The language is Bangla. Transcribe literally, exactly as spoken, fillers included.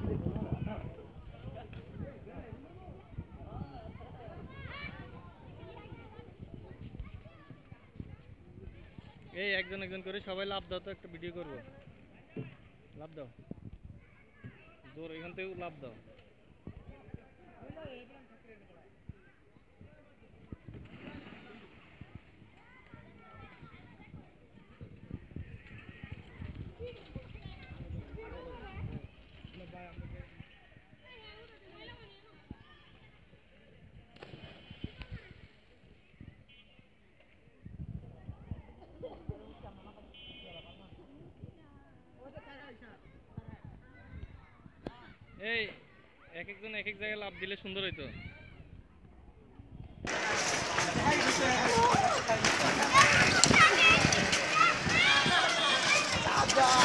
এই একজন একজন করে সবাই লাভ দাও তো, একটা ভিডিও করবো। লাভ দাও জোর, এখান থেকে লাভ দাও। এই এক একজন এক এক জায়গায় লাভ দিলে সুন্দর হইতো।